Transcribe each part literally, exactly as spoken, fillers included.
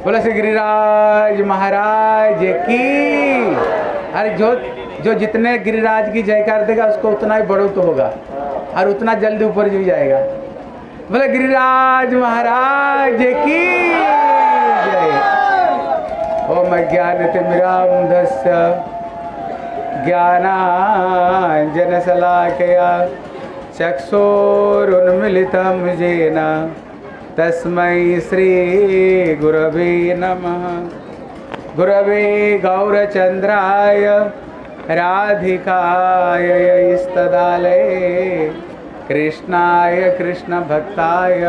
बोला श्री गिरिराज महाराज की। अरे जो जो जितने गिरिराज की जयकार देगा उसको उतना ही बड़ो तो होगा और उतना जल्दी ऊपर भी जाएगा। बोले गिरिराज महाराज की जय। ओम ज्ञानतिमिरान्धस्य ज्ञानाञ्जनशलाकया चक्षुरुन्मिलितं येन तस्मै श्रीगुरवे नमः। गुरवे गौरचन्द्राय राधिकाय इस्तदालये कृष्णाय कृष्णभक्ताय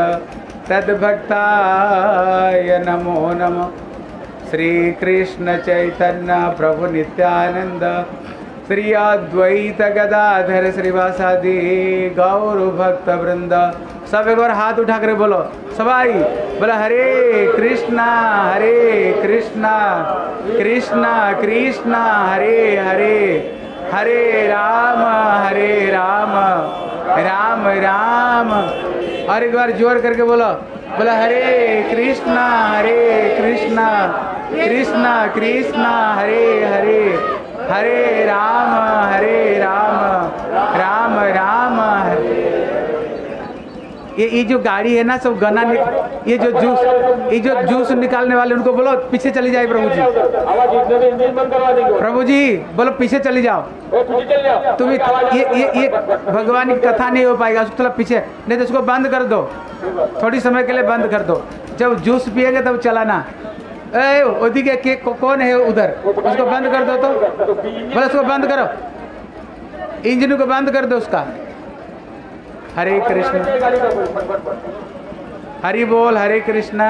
तद्भक्ताय नमो नमः। श्री कृष्ण चैतन्य प्रभु नित्यानंद श्री अद्वैत गदाधर श्रीवासादि गौर भक्त वृंद। सब एक बार हाथ उठा कर बोलो सबाई बोला हरे कृष्णा हरे कृष्णा कृष्णा कृष्णा हरे हरे हरे राम हरे राम राम राम। और एक बार जोर करके बोलो बोला हरे कृष्णा हरे कृष्णा कृष्णा कृष्णा हरे हरे हरे राम हरे राम राम राम हरे। ये ये जो गाड़ी है ना सब गना ये जो जूस ये जो जूस निकालने वाले उनको बोलो पीछे चली जाए प्रभु जी। प्रभु जी बोलो पीछे चली जाओ। तुम ये ये ये भगवान की कथा नहीं हो पाएगा उसको थोड़ा पीछे नहीं तो उसको बंद कर दो थोड़ी समय के लिए बंद कर दो। जब जूस पिएगा तब चलाना। ए ओदी के केक कौन है उधर उसको बंद कर दो। तो बोलो उसको बंद करो इंजन को बंद कर दो उसका। हरे कृष्ण हरि बोल हरे कृष्ण।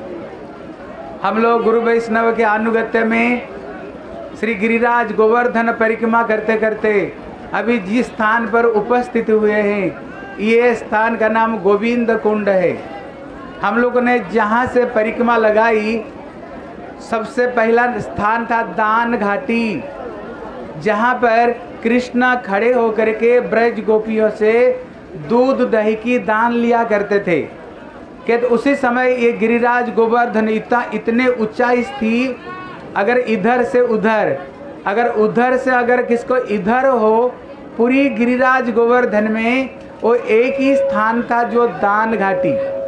हम लोग गुरु वैष्णव के अनुगत्य में श्री गिरिराज गोवर्धन परिक्रमा करते करते अभी जिस स्थान पर उपस्थित हुए हैं ये स्थान का नाम गोविंद कुंड है। हम लोगों ने जहाँ से परिक्रमा लगाई सबसे पहला स्थान था दान घाटी जहाँ पर कृष्ण खड़े होकर के ब्रज गोपियों से दूध दही की दान लिया करते थे। कि तो उसी समय ये गिरिराज गोवर्धन इतना इतने ऊंचाई थी अगर इधर से उधर अगर उधर से अगर किसको इधर हो पूरी गिरिराज गोवर्धन में वो एक ही स्थान था जो दान घाटी।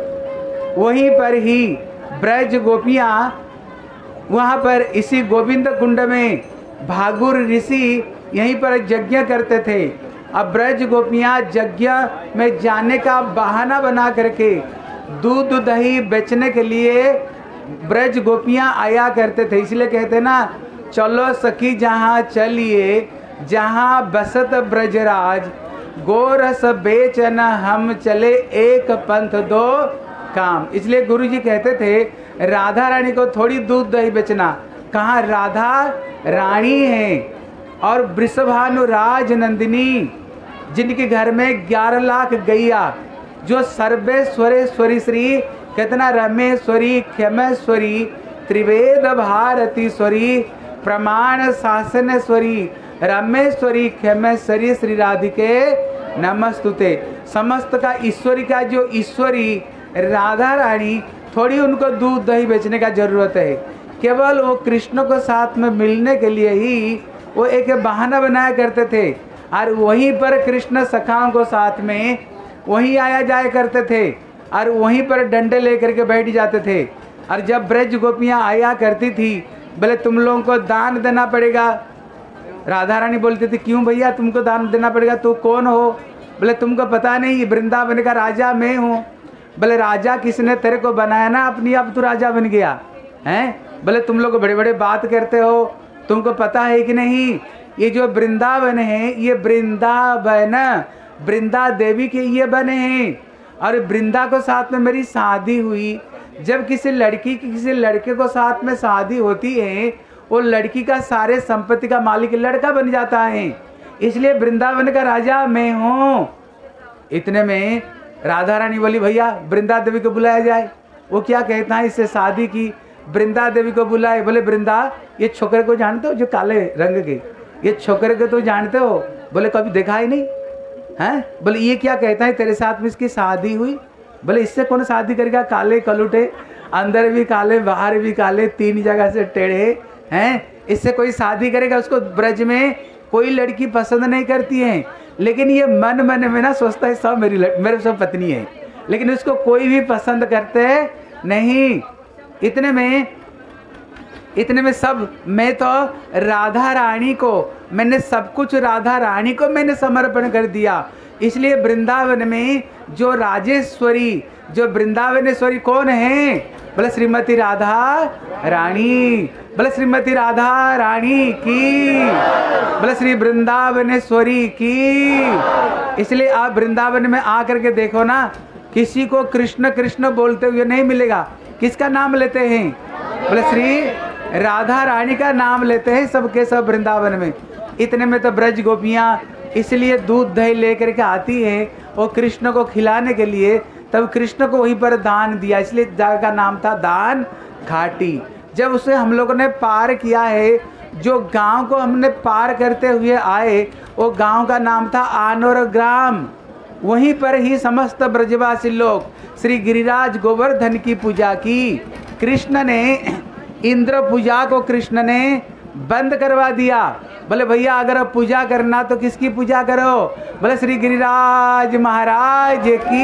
वहीं पर ही ब्रज गोपियाँ वहाँ पर इसी गोविंद कुंड में भागुर ऋषि यहीं पर यज्ञ करते थे। अब ब्रज गोपियाँ यज्ञ में जाने का बहाना बना करके दूध दही बेचने के लिए ब्रज गोपियाँ आया करते थे। इसलिए कहते ना चलो सखी जहाँ चलिए जहाँ बसत ब्रजराज गोरस बेचन हम चले एक पंथ दो काम। इसलिए गुरुजी कहते थे राधा रानी को थोड़ी दूध दही बेचना। कहाँ राधा रानी है और वृषभानुराज नंदिनी जिनके घर में ग्यारह लाख गैया जो सर्वेश्वरेश्वरी श्री कितना रमेश्वरी खेमेश्वरी त्रिवेद भारतीश्वरी प्रमाण शासनेश्वरी रमेश्वरी खेमेश्वरी श्री राधिके नमस्तुते। समस्त का ईश्वरी का जो ईश्वरी राधा रानी थोड़ी उनको दूध दही बेचने का जरूरत है। केवल वो कृष्ण को साथ में मिलने के लिए ही वो एक बहाना बनाया करते थे और वहीं पर कृष्ण सखाओं को साथ में वहीं आया जाया करते थे और वहीं पर डंडे लेकर के बैठ जाते थे। और जब ब्रज गोपियाँ आया करती थी बोले तुम लोगों को दान देना पड़ेगा। राधा रानी बोलती थी क्यों भैया तुमको दान देना पड़ेगा तू कौन हो? बोले तुमको पता नहीं वृंदावन का राजा मैं हूँ। बोले राजा किसने तेरे को बनाया ना अपनी आप तू राजा बन गया हैं? बोले तुम लोग बड़े बड़े बात करते हो तुमको पता है कि नहीं ये जो वृंदावन है ये वृंदावन वृंदा देवी के ये बने हैं। और वृंदा को साथ में मेरी शादी हुई। जब किसी लड़की की किसी लड़के को साथ में शादी होती है वो लड़की का सारे संपत्ति का मालिक लड़का बन जाता है। इसलिए वृंदावन का राजा मैं हूँ। इतने में राधा रानी बोली भैया वृंदा देवी को बुलाया जाए। वो क्या कहता है इससे शादी की वृंदा देवी को बुलाए। बोले वृंदा ये छोकरे को जानते हो जो काले रंग के ये छोकरे को तो जानते हो? बोले कभी देखा ही नहीं हैं? बोले ये क्या कहता है तेरे साथ में इसकी शादी हुई? बोले इससे कौन शादी करेगा काले कलूटे अंदर भी काले बाहर भी काले, तीन जगह से टेढ़े हैं। इससे कोई शादी करेगा उसको ब्रज में कोई लड़की पसंद नहीं करती है, लेकिन ये मन मन में ना सोचता है सब मेरी मेरे सब पत्नी है, लेकिन उसको कोई भी पसंद करते नहीं। इतने में इतने में सब, मैं तो राधा रानी को, मैंने सब कुछ राधा रानी को मैंने समर्पण कर दिया। इसलिए वृंदावन में जो राजेश्वरी, जो वृंदावनेश्वरी कौन है? बोले श्रीमती राधा रानी, बोले श्रीमती राधा रानी की, बोले श्री वृंदावनेश्वरी की। इसलिए आप वृंदावन में आकर के देखो ना, किसी को कृष्ण कृष्ण बोलते हुए नहीं मिलेगा। किसका नाम लेते हैं? बोले श्री राधा रानी का नाम लेते हैं सबके सब वृंदावन में। इतने में तो ब्रज गोपियाँ इसलिए दूध दही लेकर के आती हैं वो कृष्ण को खिलाने के लिए, तब कृष्ण को वहीं पर दान दिया, इसलिए जगह का नाम था दान घाटी। जब उसे हम लोगों ने पार किया है, जो गांव को हमने पार करते हुए आए, वो गांव का नाम था आनोर ग्राम। वहीं पर ही समस्त ब्रजवासी लोग श्री गिरिराज गोवर्धन की पूजा की। कृष्ण ने इंद्र पूजा को कृष्ण ने बंद करवा दिया। बोले भैया अगर अब पूजा करना तो किसकी पूजा करो? बोले श्री गिरिराज महाराज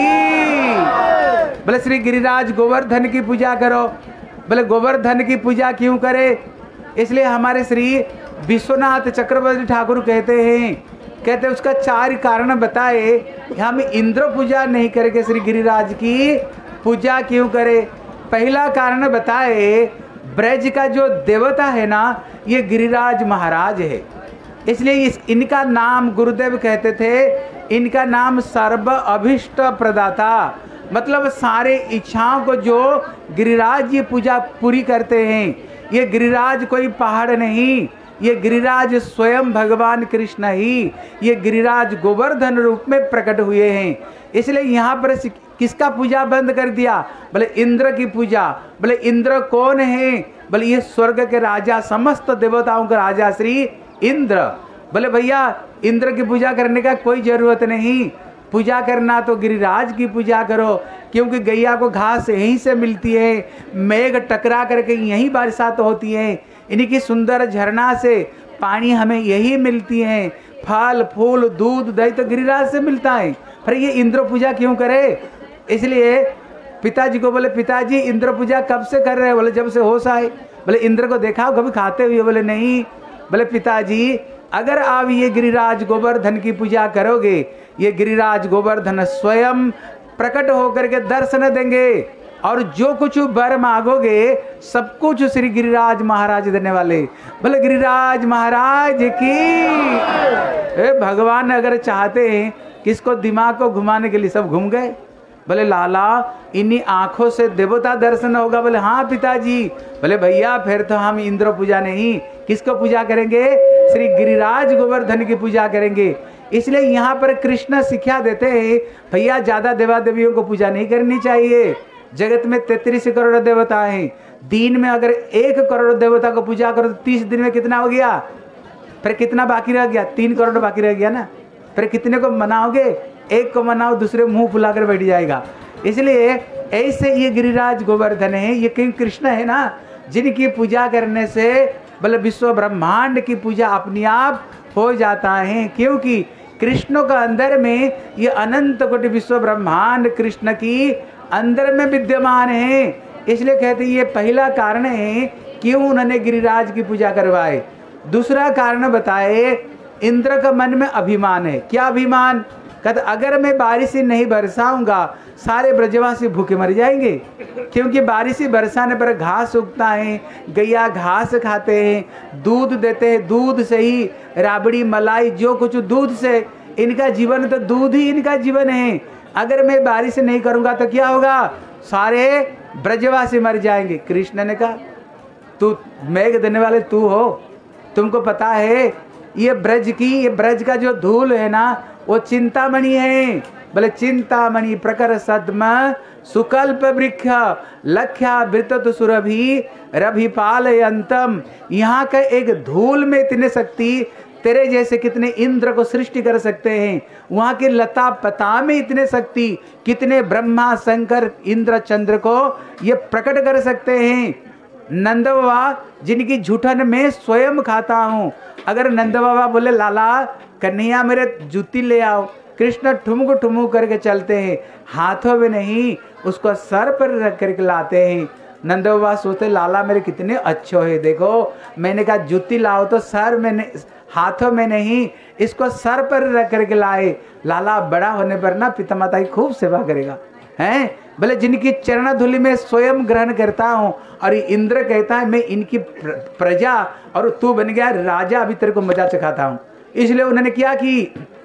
की, बोले श्री गिरिराज गोवर्धन की पूजा करो। बोले गोवर्धन की पूजा क्यों करे? इसलिए हमारे श्री विश्वनाथ चक्रवर्ती ठाकुर कहते हैं, कहते हैं उसका चार कारण बताए। हम इंद्र पूजा नहीं करके श्री गिरिराज की पूजा क्यों करे? पहला कारण बताए, ब्रज का जो देवता है ना, ये गिरिराज महाराज है। इसलिए इस इनका नाम गुरुदेव कहते थे, इनका नाम सर्व अभिष्ट प्रदाता, मतलब सारे इच्छाओं को जो गिरिराज ये पूजा पूरी करते हैं। ये गिरिराज कोई पहाड़ नहीं, ये गिरिराज स्वयं भगवान कृष्ण ही, ये गिरिराज गोवर्धन रूप में प्रकट हुए हैं। इसलिए यहाँ पर किसका पूजा बंद कर दिया? बोले इंद्र की पूजा। बोले इंद्र कौन है? बोले ये स्वर्ग के राजा, समस्त देवताओं के राजा श्री इंद्र। बोले भैया इंद्र की पूजा करने का कोई जरूरत नहीं, पूजा करना तो गिरिराज की पूजा करो, क्योंकि गैया को घास यहीं से मिलती है, मेघ टकरा करके यहीं बरसात होती है, इन्हीं की सुंदर झरना से पानी हमें यही मिलती है, फल फूल दूध दही तो गिरिराज से मिलता है। फिर ये इंद्र पूजा क्यों करे? इसलिए पिताजी को बोले, पिताजी इंद्र पूजा कब से कर रहे हैं? बोले जब से होश आए। बोले इंद्र को देखा हो कभी खाते हुए? बोले नहीं। बोले पिताजी अगर आप ये गिरिराज गोवर्धन की पूजा करोगे, ये गिरिराज गोवर्धन स्वयं प्रकट होकर के दर्शन देंगे, और जो कुछ वर मांगोगे सब कुछ श्री गिरिराज महाराज देने वाले। बोले गिरिराज महाराज की। ए भगवान अगर चाहते हैं किसको दिमाग को घुमाने के लिए सब घूम गए। बोले लाला इन्हीं आंखों से देवता दर्शन होगा? बोले हाँ पिताजी। बोले भैया फिर तो हम इंद्र पूजा नहीं, किसको पूजा करेंगे? श्री गिरिराज गोवर्धन की पूजा करेंगे। इसलिए यहाँ पर कृष्ण शिक्षा देते हैं, भैया ज्यादा देवा देवियों को पूजा नहीं करनी चाहिए। जगत में तैतीस करोड़ देवता हैं, दिन में अगर एक करोड़ देवता को पूजा करो तो तीस दिन में कितना हो गया? फिर कितना बाकी रह गया? तीन करोड़ बाकी रह गया ना। फिर कितने को मनाओगे? एक को मनाओ, दूसरे मुंह फुलाकर बैठ जाएगा। इसलिए ऐसे ये गिरिराज गोवर्धन है, ये कहीं कृष्ण है ना, जिनकी पूजा करने से बोले विश्व ब्रह्मांड की पूजा अपने आप हो जाता है, क्योंकि कृष्ण का अंदर में ये अनंत कोटि विश्व ब्रह्मांड कृष्ण की अंदर में विद्यमान है। इसलिए कहते हैं ये पहला कारण है क्यों उन्होंने गिरिराज की पूजा करवाए। दूसरा कारण बताए, इंद्र का मन में अभिमान है। क्या अभिमान? कहते अगर मैं बारिश ही नहीं बरसाऊंगा सारे ब्रजवासी भूखे मर जाएंगे, क्योंकि बारिश ही बरसाने पर घास उगता है, गैया घास खाते हैं, दूध देते हैं, दूध से ही राबड़ी मलाई जो कुछ दूध से इनका जीवन, तो दूध ही इनका जीवन है। अगर मैं बारिश नहीं करूंगा तो क्या होगा? सारे ब्रजवासी मर जाएंगे। कृष्ण ने कहा तू मेघ देने वाले तू हो, तुमको पता है ये ब्रज की, ये ब्रज का जो धूल है ना वो चिंतामणि है। बोले चिंतामणि प्रकर सद्म सुकल्प वृक्ष लख्या वृत्त सुरभि रभि पालयंतम। यहाँ का एक धूल में इतने शक्ति, तेरे जैसे कितने इंद्र को सृष्टि कर सकते हैं, वहाँ की लता पता में इतने शक्ति, कितने ब्रह्मा शंकर इंद्र चंद्र को ये प्रकट कर सकते हैं। नंद बाबा जिनकी झूठन में स्वयं खाता हूँ, अगर नंद बाबा बोले लाला कन्हैया मेरे जूती ले आओ, कृष्ण ठुमक ठुमक करके चलते हैं, हाथों में नहीं उसको सर पर रख करके लाते हैं। नंद बाबा सोचते लाला मेरे कितने अच्छे है, देखो मैंने कहा जूती लाओ तो सर में नहीं, हाथों में नहीं, इसको सर पर रख करके लाए। लाला बड़ा होने पर ना पिता माता की खूब सेवा करेगा हैं। भले जिनकी चरण धूलि में स्वयं ग्रहण करता हूँ, और इंद्र कहता है मैं इनकी प्रजा और तू बन गया राजा, अभी तेरे को मजा चखाता हूँ। इसलिए उन्होंने क्या कि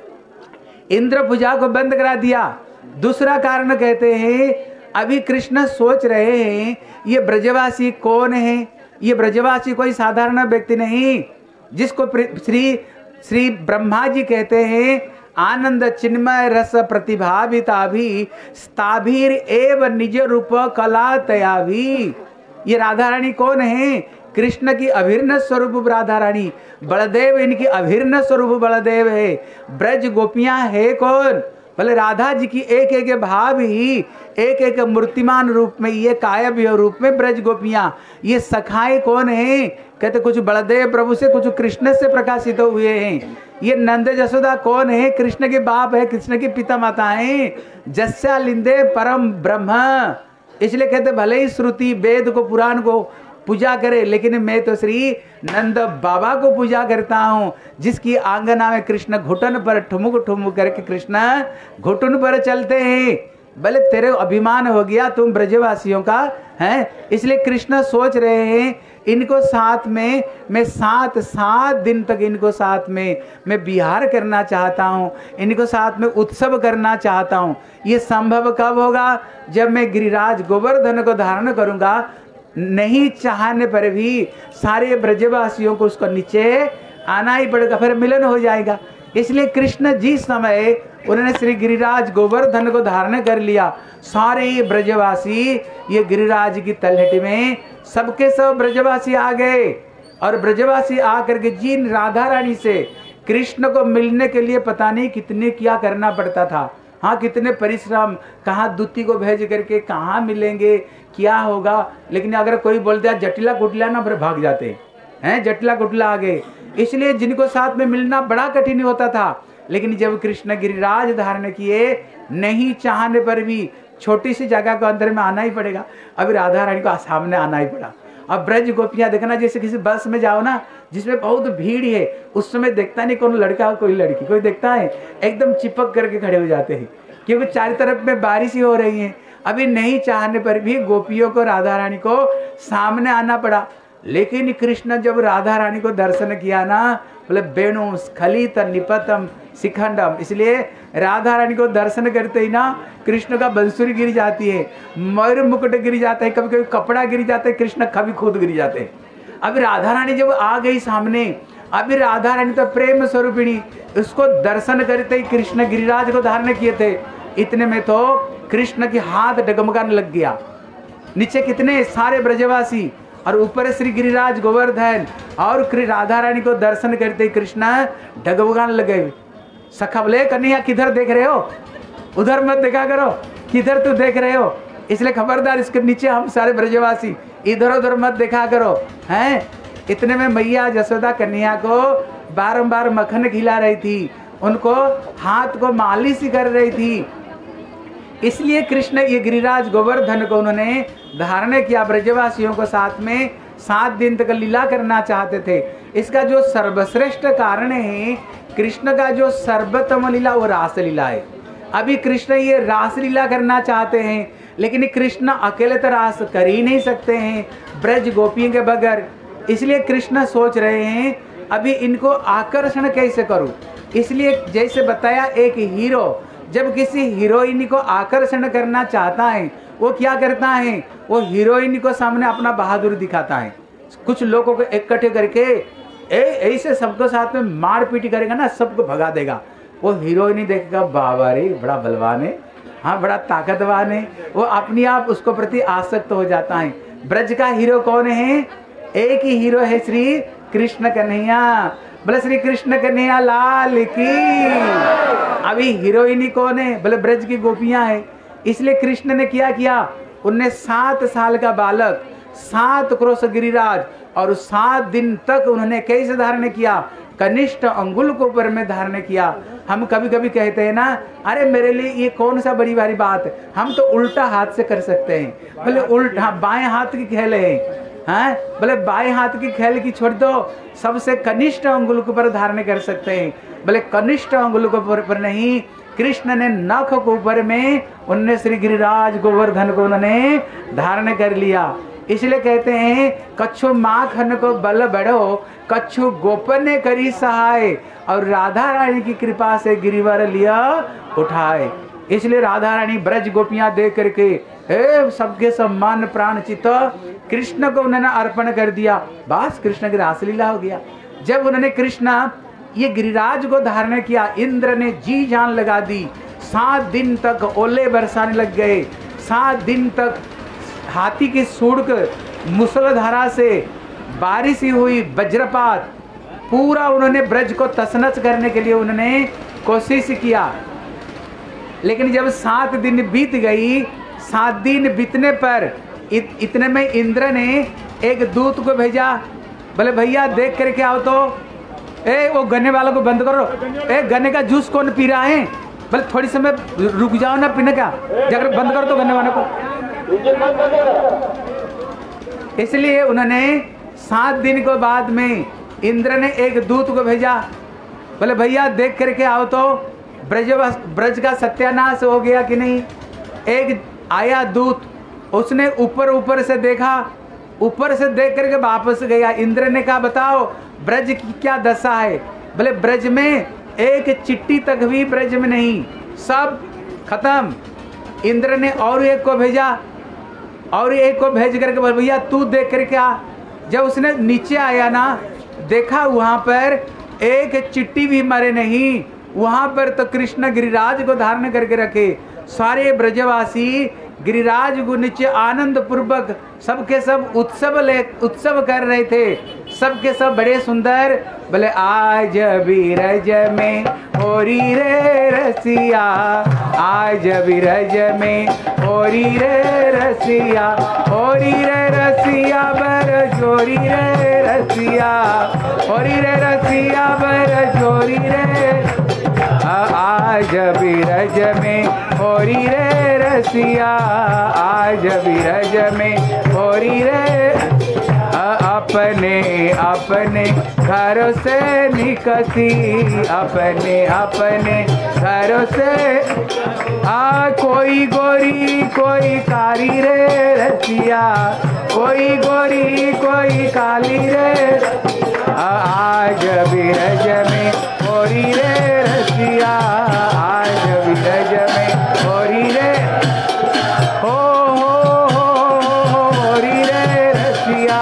इंद्र पूजा को बंद करा दिया। दूसरा कारण कहते हैं अभी कृष्ण सोच रहे हैं ये ब्रजवासी कौन है, ये ब्रजवासी कोई साधारण व्यक्ति नहीं, जिसको श्री श्री ब्रह्मा जी कहते हैं आनंद चिन्मय रस प्रतिभाविता भी स्थाभिर एव निज रूप कला तया भी। ये राधा रानी कौन है? कृष्ण की अभिन्न स्वरूप राधा रानी, बलदेव इनकी अभिन्न स्वरूप बलदेव है। ब्रज गोपियां है कौन? भले राधा जी की एक एक भाव ही एक एक मूर्तिमान रूप में, ये कायब रूप में ब्रज गोपियां। ये सखाए कौन है? कहते कुछ बलदेव प्रभु से कुछ कृष्ण से प्रकाशित हुए हैं। ये नंद जसोदा कौन है? कृष्ण के बाप है, कृष्ण की पिता माता है। जस्या लिंदे परम ब्रह्म। इसलिए कहते भले ही श्रुति वेद को पुराण को पूजा करे, लेकिन मैं तो श्री नंद बाबा को पूजा करता हूँ, जिसकी आंगना में कृष्ण घुटन पर ठुमुक ठुमुक करके कृष्ण घुटन पर चलते हैं। भले तेरे अभिमान हो गया तुम ब्रजवासियों का है, इसलिए कृष्ण सोच रहे हैं इनको साथ में मैं सात सात दिन तक इनको साथ में मैं विहार करना चाहता हूँ, इनको साथ में उत्सव करना चाहता हूँ। ये संभव कब होगा? जब मैं गिरिराज गोवर्धन को धारण करूँगा। नहीं चाहने पर भी सारे ब्रजवासियों को उसको नीचे आना ही पड़ेगा, फिर मिलन हो जाएगा। इसलिए कृष्ण जिस समय उन्होंने श्री गिरिराज गोवर्धन को धारण कर लिया, सारे ब्रजवासी ये गिरिराज की तलहटी में सबके सब ब्रजवासी आ गए। और ब्रजवासी आकर के जिन राधा रानी से कृष्ण को मिलने के लिए पता नहीं कितने क्या करना पड़ता था, हाँ कितने परिश्रम, कहाँ दूती को भेज करके कहाँ मिलेंगे, क्या होगा। लेकिन अगर कोई बोल दिया जटिला कुटिला ना, फिर भाग जाते हैं, जटिला कुटिला आ गए। इसलिए जिनको साथ में मिलना बड़ा कठिन होता था। लेकिन जब कृष्ण गिरिराज धारण किए, नहीं चाहने पर भी छोटी सी जगह को अंदर में आना ही पड़ेगा। अभी राधा रानी को सामने आना ही पड़ा। अब ब्रज गोपियां देखना, जैसे किसी बस में जाओ ना जिसमें बहुत भीड़ है, उस समय देखता नहीं कौन लड़का कोई लड़की, कोई देखता है एकदम चिपक करके खड़े हो जाते हैं, क्योंकि चारों तरफ में बारिश ही हो रही है। अभी नहीं चाहने पर भी गोपियों को राधा रानी को सामने आना पड़ा। लेकिन कृष्ण जब राधा रानी को दर्शन किया ना, बोले वेणु स्खलित निपतम शिखंडम। इसलिए राधा रानी को दर्शन करते ही ना कृष्ण का बंसुरी गिर जाती है, मयूर मुकुट गिर जाता है, कभी कभी कपड़ा गिर जाता है, कृष्ण कभी खुद गिर जाते हैं। अभी राधा रानी जब आ गई सामने, अभी राधा रानी तो प्रेम स्वरूपिणी, उसको दर्शन करते ही कृष्ण गिरिराज को धारण किए थे। इतने में तो कृष्ण के हाथ डगमगाने लग गया। नीचे कितने सारे ब्रजवासी और ऊपर श्री गिरिराज गोवर्धन, और राधा रानी को दर्शन करते ही कृष्ण डगमगाने लगे। सखा बोले कन्हैया किधर देख रहे हो, उधर मत देखा करो, किधर तू देख रहे हो। इसलिए खबरदार, इसके नीचे हम सारे ब्रजवासी इधर उधर मत देखा करो हैं। इतने में मैया जसोदा कन्हैया को बारंबार मक्खन खिला रही थी, उनको हाथ को मालिश कर रही थी। इसलिए कृष्ण ये गिरिराज गोवर्धन को उन्होंने धारण किया, ब्रजवासियों को साथ में सात दिन तक लीला करना चाहते थे। इसका जो सर्वश्रेष्ठ कारण है, कृष्ण का जो सर्वोत्तम लीला वो रास लीला है। अभी कृष्ण ये रास लीला करना चाहते हैं, लेकिन कृष्ण अकेले तो रास कर ही नहीं सकते हैं ब्रज गोपियों के बगैर। इसलिए कृष्ण सोच रहे हैं अभी इनको आकर्षण कैसे करूं। इसलिए जैसे बताया, एक हीरो जब किसी हीरोइन को आकर्षण करना चाहता है, वो क्या करता है, वो हीरोइन को सामने अपना बहादुर दिखाता है। कुछ लोगों को इकट्ठे करके ए ऐसे सबको साथ में मार पीट करेगा ना, सबको भगा देगा। वो हीरोइन देखेगा बाबा रे बड़ा बलवान है, हाँ बड़ा ताकतवान है, वो अपने आप उसको प्रति आसक्त हो जाता है। ब्रज का हीरो कौन है? एक ही हीरो है, श्री कृष्ण कन्हैया। बोले श्री कृष्ण कन्हैया लाल की। अभी हीरोइनी कौन है? बोले ब्रज की गोपियां है। इसलिए कृष्ण ने क्या किया, उनने सात साल का बालक सात क्रोश गिरिराज और सात दिन तक उन्होंने कैसे धारण किया, कनिष्ठ अंगुल को ऊपर में धारण किया। हम कभी कभी कहते हैं ना, अरे मेरे लिए ये कौन सा बड़ी भारी बात है, हम तो उल्टा हाथ से कर सकते हैं। बोले उल्टा, बाएं हाथ की खेल है, हैं? बोले बाएं हाथ की खेल की छोड़ दो, सबसे कनिष्ठ अंगुल के ऊपर धारण कर सकते हैं। बोले कनिष्ठ अंगुल के ऊपर नहीं, कृष्ण ने नख को ऊपर में उन्होंने श्री गिरिराज गोवर्धन को उन्होंने धारण कर लिया। इसलिए कहते हैं कछु माखन को बल बढ़ो, कछु गोपन ने करी सहाय, और राधा रानी की कृपा से गिरिवर लिया उठाए। इसलिए राधा रानी ब्रज गोपियां देख करके ए सबके सम्मान प्राण चित्त कृष्ण को उन्होंने अर्पण कर दिया। बस कृष्ण की रासलीला हो गया। जब उन्होंने कृष्ण ये गिरिराज को धारण किया, इंद्र ने जी जान लगा दी। सात दिन तक ओले बरसाने लग गए, सात दिन तक हाथी की सूढ़ मूसलाधारा से बारिश ही हुई, वज्रपात, पूरा उन्होंने ब्रज को तसनस करने के लिए उन्होंने कोशिश किया। लेकिन जब सात दिन बीत गई, सात दिन बीतने पर इत, इतने में इंद्र ने एक दूत को भेजा। बोले भैया देख करके आओ तो, ए वो गन्ने वालों को बंद करो, ए गन्ने का जूस कौन पी रहा है? बोले थोड़ी समय रुक जाओ ना पीने का, जाकर बंद करो तो गन्ने वालों को। इसलिए उन्होंने सात दिन के बाद में इंद्र ने एक दूत को भेजा। बोले भैया देख करके आओ तो ब्रज ब्रज का सत्यानाश हो गया कि नहीं। एक आया दूत, उसने ऊपर ऊपर से देखा, ऊपर से देख करके वापस गया। इंद्र ने कहा बताओ ब्रज की क्या दशा है? बोले ब्रज में एक चिट्ठी तक भी ब्रज में नहीं, सब खत्म। इंद्र ने और एक को भेजा, और एक को भेज करके बोले भैया तू देख करके आ। जब उसने नीचे आया ना, देखा वहां पर एक चिट्ठी भी मरे नहीं, वहां पर तो कृष्ण गिरिराज को धारण करके रखे। सारे ब्रजवासी गिरिराज को नीचे आनंद पूर्वक सबके सब उत्सव ले उत्सव कर रहे थे, सबके सब बड़े सुंदर। बोले आज बिरज में होरी रे रसिया, आज बिरज में होरी रे रसिया, होरी रे रसिया बर जोरी रे रसिया, होरी रे रसिया बर जोरी रे। आज बिरज में होरी रे रसिया, आज बिरज में होरी रे। अपने अपने घरों से निकसी, अपने अपने घरों से आ कोई गोरी कोई काली रे रसिया, कोई गोरी कोई काली रे। आज बिरज में होरी रे रसिया, आज बिरज में होरी रे हो हो हो हो होरी रे रसिया।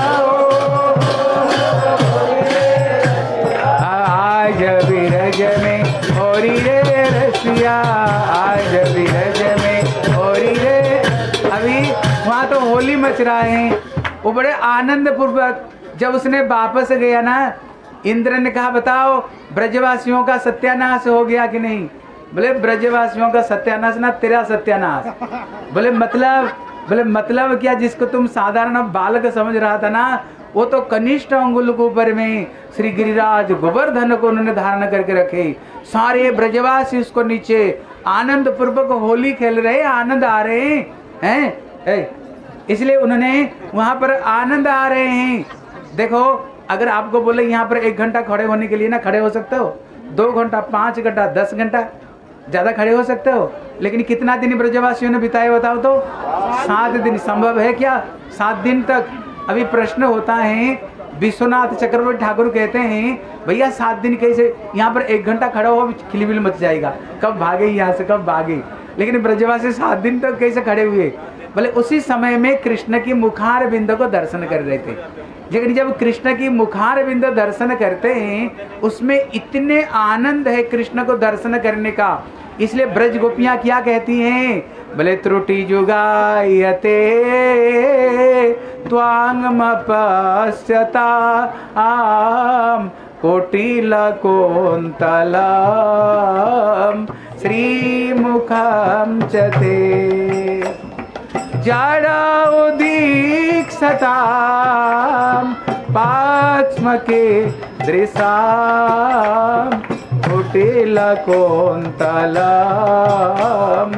आज बिरज में होरी रे रसिया, आज बिरज में होरी रे। अभी वहाँ तो होली मच रहा है, वो बड़े आनंद पूर्वक। जब उसने वापस गया ना, इंद्र ने कहा बताओ ब्रजवासियों का सत्यानाश हो गया कि नहीं। बोले ब्रजवासियों का सत्यानाश ना, तेरा सत्यानाश। बोले मतलब बोले मतलब क्या, जिसको तुम साधारण बालक समझ रहा था ना, वो तो कनिष्ठ अंगुल के ऊपर में श्री गिरिराज गोवर्धन को उन्होंने धारण करके रखे। सारे ब्रजवासी उसको नीचे आनंद पूर्वक होली खेल रहे, आनंद आ रहे हैं, हैं? इसलिए उन्होंने वहां पर आनंद आ रहे हैं। देखो अगर आपको बोले यहाँ पर एक घंटा खड़े होने के लिए ना, खड़े हो सकते हो, दो घंटा पाँच घंटा दस घंटा ज़्यादा खड़े हो सकते हो। लेकिन कितना दिन ब्रजवासियों ने बिताए बताओ तो? सात दिन। संभव है क्या सात दिन तक? अभी प्रश्न होता है, विश्वनाथ चक्रवर्ती ठाकुर कहते हैं भैया सात दिन कैसे, यहाँ पर एक घंटा खड़ा हो खिलबिल मच जाएगा, कब भागे यहाँ से कब भागे। लेकिन ब्रजवासी सात दिन तक कैसे खड़े हुए? बोले उसी समय में कृष्ण की मुखार बिंद को दर्शन कर रहे थे। लेकिन जब कृष्ण की मुखार बिंद दर्शन करते हैं, उसमें इतने आनंद है कृष्ण को दर्शन करने का। इसलिए ब्रज गोपियां क्या कहती हैं? बोले त्रुटि जुगायते त्वांगमपश्यता आम कोटिलकुन्तलम् श्रीमुखं च ते जडोदीक्षतां पाक्ष्मके दृशां कुटिलकुन्तलम्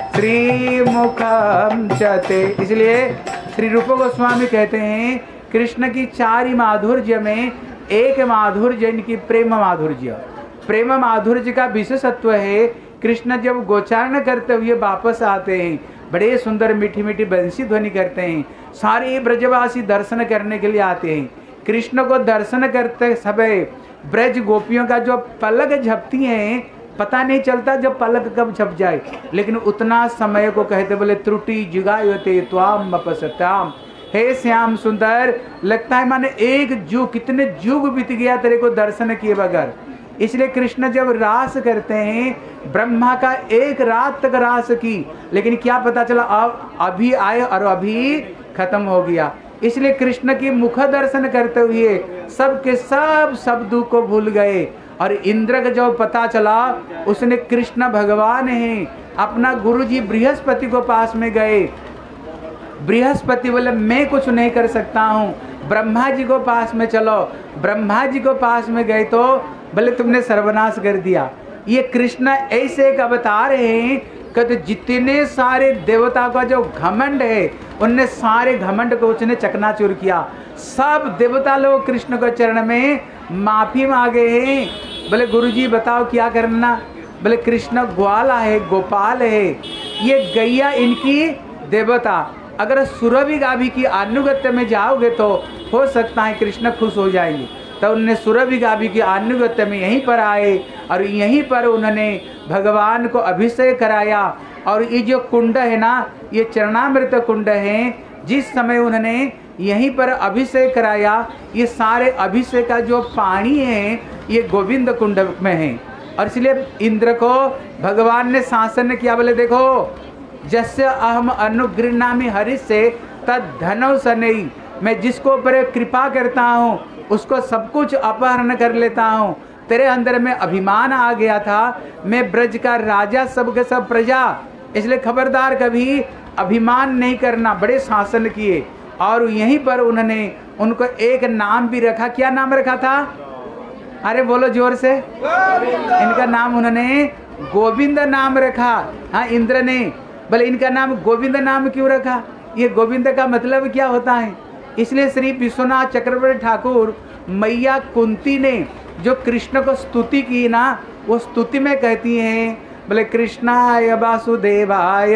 श्रीमुखं च ते। इसलिए श्री रूप गोस्वामी कहते हैं कृष्ण की चार ही माधुर्य में एक माधुर्य इनकी प्रेम माधुर्य। प्रेम माधुर्य का विशेषत्व है कृष्ण जब गोचारण करते हुए वापस आते हैं, बड़े सुंदर मीठी मीठी बंसी ध्वनि करते हैं, सारे ब्रजवासी दर्शन करने के लिए आते हैं। कृष्ण को दर्शन करते समय ब्रज गोपियों का जो पलक झपती हैं, पता नहीं चलता जब पलक कब झप जाए, लेकिन उतना समय को कहते बोले त्रुटि जुगायते त्वाम अपसताम। हे श्याम सुंदर, लगता है माने एक जुग, कितने जुग बीत गया तेरे को दर्शन किए बगैर। इसलिए कृष्ण जब रास करते हैं, ब्रह्मा का एक रात तक रास की, लेकिन क्या पता चला अब अभी आए और अभी खत्म हो गया। इसलिए कृष्ण की मुख दर्शन करते हुए सबके सब शब्दों को भूल गए। और इंद्र का जब पता चला, उसने कृष्ण भगवान हैं, अपना गुरुजी बृहस्पति को पास में गए। बृहस्पति बोले मैं कुछ नहीं कर सकता हूँ, ब्रह्मा जी को पास में चलो। ब्रह्मा जी को पास में गए तो बोले तुमने सर्वनाश कर दिया। ये कृष्ण ऐसे एक अवतार हैं कि जितने सारे देवता का जो घमंड है, उनने सारे घमंड को उसने चकनाचूर किया। सब देवता लोग कृष्ण को चरण में माफी मांगे हैं। बोले गुरुजी बताओ क्या करना। बोले कृष्ण ग्वाला है, गोपाल है, ये गैया इनकी देवता। अगर सुरभि गाभी की अनुगत्य में जाओगे तो हो सकता है कृष्ण खुश हो जाएंगे। तो उन्होंने सुरभि गाभी की अनुगत्य में यहीं पर आए और यहीं पर उन्होंने भगवान को अभिषेक कराया। और ये जो कुंड है ना, ये चरणामृत कुंड है। जिस समय उन्होंने यहीं पर अभिषेक कराया, ये सारे अभिषेक का जो पानी है ये गोविंद कुंड में है। और इसलिए इंद्र को भगवान ने शासन किया। बोले देखो, जस्य अहम अनुगृह्णामि हरिस्य तद धनौ सनई। मैं जिसको ऊपर कृपा करता हूँ उसको सब कुछ अपहरण कर लेता हूँ। तेरे अंदर में अभिमान आ गया था, मैं ब्रज का राजा, सबके सब प्रजा। इसलिए खबरदार कभी अभिमान नहीं करना। बड़े शासन किए और यहीं पर उन्होंने उनको एक नाम भी रखा। क्या नाम रखा था? अरे बोलो जोर से। इनका नाम उन्होंने गोविंद नाम रखा। हाँ, इंद्र ने। बोले इनका नाम गोविंद नाम क्यों रखा? ये गोविंद का मतलब क्या होता है? इसलिए श्री विश्वनाथ चक्रवर्ती ठाकुर मैया कुंती ने जो कृष्ण को स्तुति की ना, वो स्तुति में कहती हैं बोले कृष्णाय वासुदेवाय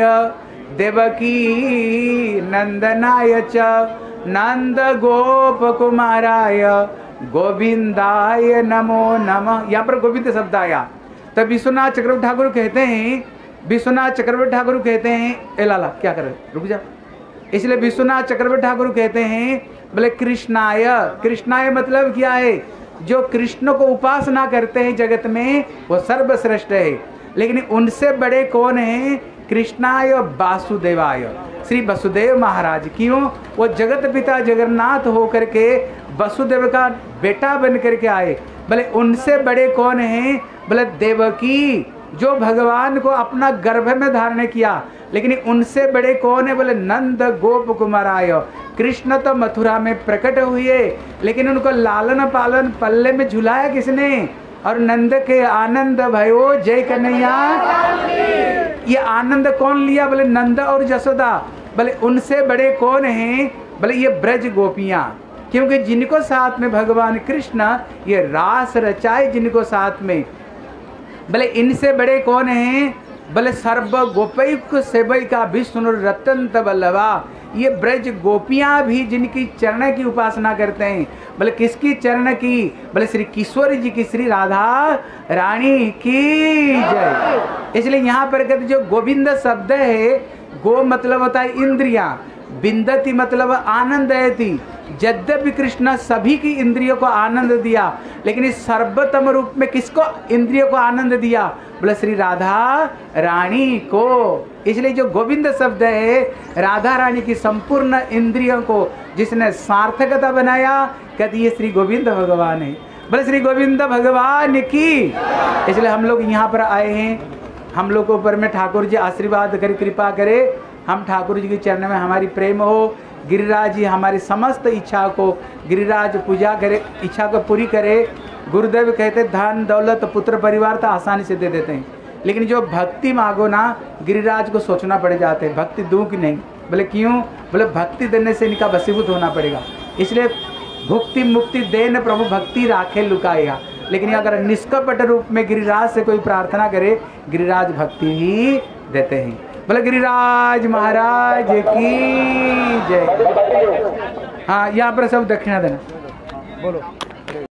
देवकी नंदनाय च नंद गोप कुमाराय गोविंदाय नमो नमः। यहाँ पर गोविंद शब्द आया। तब विश्वनाथ चक्रवर्ती ठाकुर कहते हैं, विश्वनाथ चक्रवर्ती ठाकुर कहते हैं, ए लाला क्या कर रहे, रुक जा। इसलिए विश्वनाथ चक्रवर्ती ठाकुर कहते हैं बोले कृष्णाय। कृष्णाय मतलब क्या है? जो कृष्ण को उपासना करते हैं जगत में वो सर्वश्रेष्ठ है। लेकिन उनसे बड़े कौन हैं? कृष्णाय वासुदेवाय, श्री वसुदेव महाराज। क्यों? वो जगत पिता जगन्नाथ होकर के वसुदेव का बेटा बन करके आए। बोले उनसे बड़े कौन हैं? बोले देवकी, जो भगवान को अपना गर्भ में धारण किया। लेकिन उनसे बड़े कौन है? बोले नंद गोप कुमाराय। कृष्ण तो मथुरा में प्रकट हुए, लेकिन उनको लालन पालन पल्ले में झुलाया किसने? और नंद के आनंद भयो जय कन्हैया। ये आनंद कौन लिया? बोले नंद और जसोदा। बोले उनसे बड़े कौन हैं? बोले ये ब्रज गोपियाँ। क्योंकि जिनको साथ में भगवान कृष्ण ये रास रचाए, जिनको साथ में, बोले इनसे बड़े कौन हैं? बोले सर्व गोपैक सेवैका विष्णु रतन बल्लभा। ये ब्रज गोपियाँ भी जिनकी चरण की उपासना करते हैं। बोले किसकी चरण की? बोले श्री किशोर जी की, श्री राधा रानी की जय। इसलिए यहाँ पर कहते जो गोविंद शब्द है, गो मतलब होता है इंद्रियाँ, बिंदती मतलब आनंद है थी। यद्यपि कृष्ण सभी की इंद्रियों को आनंद दिया, लेकिन इस सर्वोत्तम रूप में किसको इंद्रियों को आनंद दिया? बोले श्री राधा रानी को। इसलिए जो गोविंद शब्द है, राधा रानी की संपूर्ण इंद्रियों को जिसने सार्थकता बनाया, कहती ये श्री गोविंद भगवान है। बोले श्री गोविंद भगवान की। इसलिए हम लोग यहाँ पर आए हैं। हम लोग के ऊपर में ठाकुर जी आशीर्वाद करे, कृपा करे, हम ठाकुर जी के चरण में हमारी प्रेम हो। गिरिराज जी हमारी समस्त इच्छा को, गिरिराज पूजा करे, इच्छा को पूरी करे। गुरुदेव कहते धन दौलत पुत्र परिवार तो आसानी से दे देते हैं, लेकिन जो भक्ति मांगो ना, गिरिराज को सोचना पड़ जाते हैं भक्ति दूं कि नहीं। बोले क्यों? बोले भक्ति देने से इनका वशीभूत होना पड़ेगा। इसलिए भुक्ति मुक्ति देन प्रभु भक्ति राखे लुकाएगा। लेकिन अगर निष्कपट रूप में गिरिराज से कोई प्रार्थना करे, गिरिराज भक्ति ही देते हैं। बोले गिरिराज महाराज की जय। हाँ, यहाँ पर सब दक्षिणा देना बोलो।